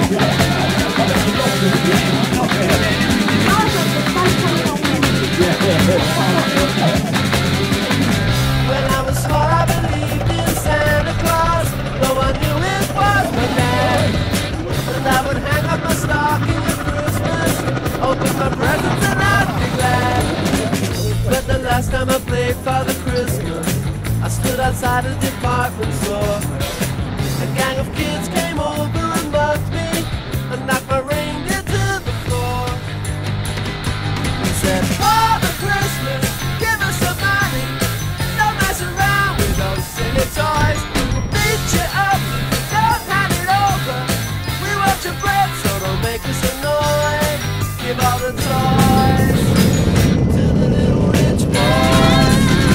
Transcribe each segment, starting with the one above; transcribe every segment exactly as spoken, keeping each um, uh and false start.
When I was small, I believed in Santa Claus, though I knew it was my dad. And I would hang up my stocking at Christmas, open my presents and I'd be glad. But the last time I played Father Christmas, I stood outside a department store. A gang of kids came over and mugged me and knocked my reindeer to the floor. He said, Father Christmas, give us some money. Don't mess around with those silly toys. We'll beat you up, don't hand it over. We want your bread, so don't make us annoy. Give all the toys to the little rich boys.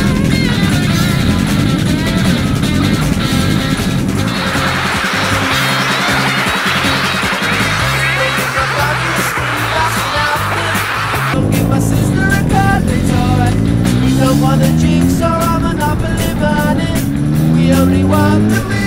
Don't give my sister a cuddly toy. We don't want a jigsaw or Monopoly money. We only want the